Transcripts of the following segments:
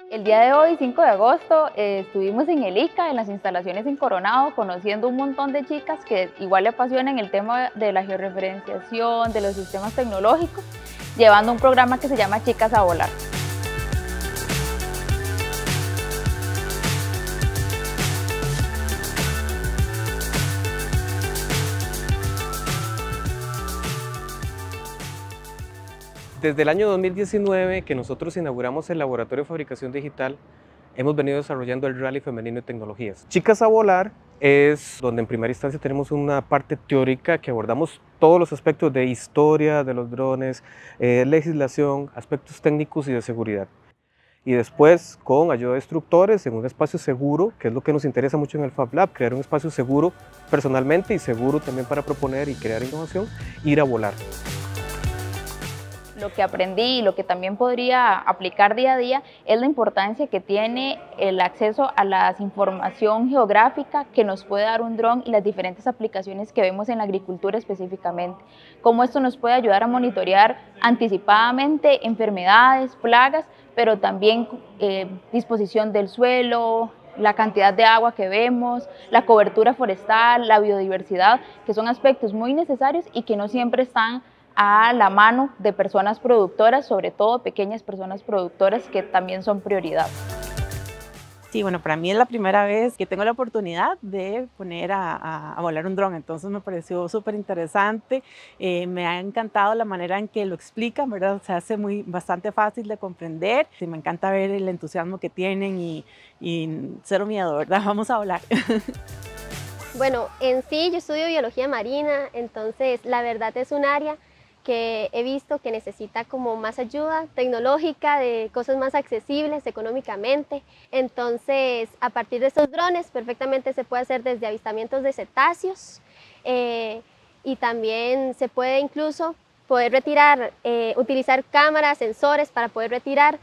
El día de hoy, 5 de agosto, estuvimos en el ICA, en las instalaciones en Coronado, conociendo un montón de chicas que igual le apasionan el tema de la georreferenciación, de los sistemas tecnológicos, llevando un programa que se llama Chicas a Volar. Desde el año 2019 que nosotros inauguramos el Laboratorio de Fabricación Digital, hemos venido desarrollando el Rally Femenino de Tecnologías. Chicas a Volar es donde en primera instancia tenemos una parte teórica que abordamos todos los aspectos de historia de los drones, legislación, aspectos técnicos y de seguridad. Y después, con ayuda de instructores, en un espacio seguro, que es lo que nos interesa mucho en el Fab Lab, crear un espacio seguro personalmente y seguro también para proponer y crear innovación, ir a volar. Lo que aprendí y lo que también podría aplicar día a día es la importancia que tiene el acceso a la información geográfica que nos puede dar un dron y las diferentes aplicaciones que vemos en la agricultura específicamente. Cómo esto nos puede ayudar a monitorear anticipadamente enfermedades, plagas, pero también disposición del suelo, la cantidad de agua que vemos, la cobertura forestal, la biodiversidad, que son aspectos muy necesarios y que no siempre están a la mano de personas productoras, sobre todo pequeñas personas productoras que también son prioridad. Sí, bueno, para mí es la primera vez que tengo la oportunidad de poner a volar un dron, entonces me pareció súper interesante, me ha encantado la manera en que lo explican, ¿verdad? Se hace bastante fácil de comprender, y me encanta ver el entusiasmo que tienen y cero miedo, ¿verdad? Vamos a volar. Bueno, en sí yo estudio biología marina, entonces la verdad es un área que he visto que necesita como más ayuda tecnológica, de cosas más accesibles económicamente. Entonces, a partir de estos drones, perfectamente se puede hacer desde avistamientos de cetáceos y también se puede incluso poder retirar, utilizar cámaras, sensores para poder retirar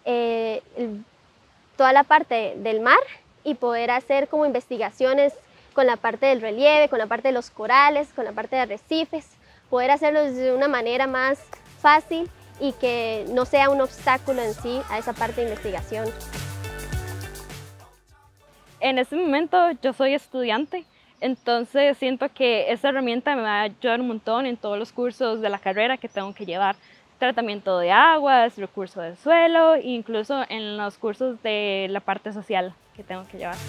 toda la parte del mar y poder hacer como investigaciones con la parte del relieve, con la parte de los corales, con la parte de arrecifes, poder hacerlos de una manera más fácil y que no sea un obstáculo en sí a esa parte de investigación. En este momento yo soy estudiante, entonces siento que esta herramienta me va a ayudar un montón en todos los cursos de la carrera que tengo que llevar. Tratamiento de aguas, recurso del suelo, e incluso en los cursos de la parte social que tengo que llevar.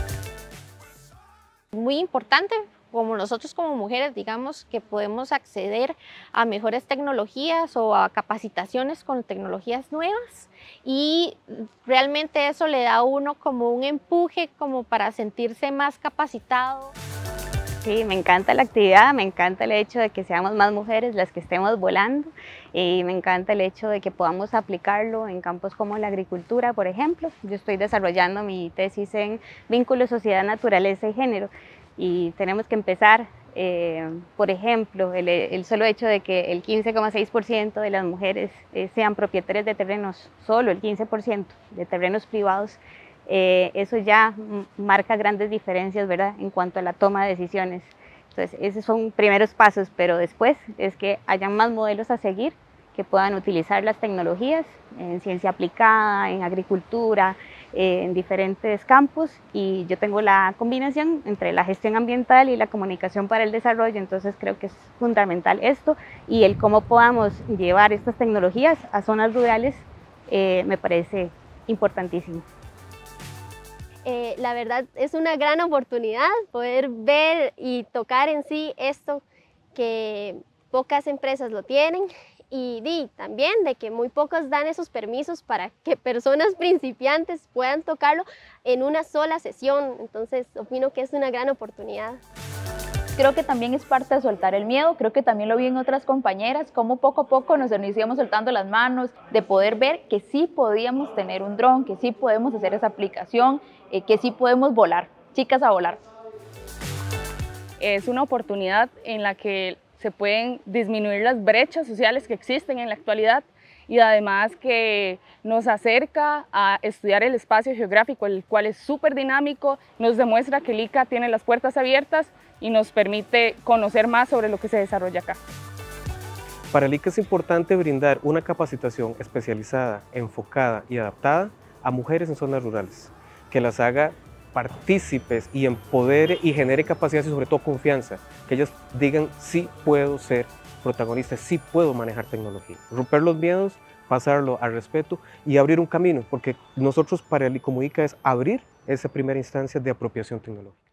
Muy importante, como nosotros como mujeres, digamos, que podemos acceder a mejores tecnologías o a capacitaciones con tecnologías nuevas y realmente eso le da a uno como un empuje como para sentirse más capacitado. Sí, me encanta la actividad, me encanta el hecho de que seamos más mujeres las que estemos volando y me encanta el hecho de que podamos aplicarlo en campos como la agricultura, por ejemplo. Yo estoy desarrollando mi tesis en vínculos, sociedad, naturaleza y género y tenemos que empezar, por ejemplo, el solo hecho de que el 15,6% de las mujeres sean propietarias de terrenos, solo el 15% de terrenos privados. Eso ya marca grandes diferencias, ¿verdad?, en cuanto a la toma de decisiones. Entonces, esos son primeros pasos, pero después es que hayan más modelos a seguir que puedan utilizar las tecnologías en ciencia aplicada, en agricultura, en diferentes campos, y yo tengo la combinación entre la gestión ambiental y la comunicación para el desarrollo, entonces creo que es fundamental esto, y el cómo podamos llevar estas tecnologías a zonas rurales me parece importantísimo. La verdad es una gran oportunidad poder ver y tocar en sí esto que pocas empresas lo tienen y también de que muy pocos dan esos permisos para que personas principiantes puedan tocarlo en una sola sesión, entonces opino que es una gran oportunidad. Creo que también es parte de soltar el miedo, creo que también lo vi en otras compañeras, cómo poco a poco nos íbamos soltando las manos, de poder ver que sí podíamos tener un dron, que sí podemos hacer esa aplicación, que sí podemos volar. Chicas a volar. Es una oportunidad en la que se pueden disminuir las brechas sociales que existen en la actualidad y además que nos acerca a estudiar el espacio geográfico, el cual es súper dinámico, nos demuestra que el ICA tiene las puertas abiertas y nos permite conocer más sobre lo que se desarrolla acá. Para el ICA es importante brindar una capacitación especializada, enfocada y adaptada a mujeres en zonas rurales, que las haga partícipes y empodere y genere capacidades y sobre todo confianza, que ellas digan sí puedo ser protagonista, sí puedo manejar tecnología. Romper los miedos, pasarlo al respeto y abrir un camino, porque nosotros para el Comunica es abrir esa primera instancia de apropiación tecnológica.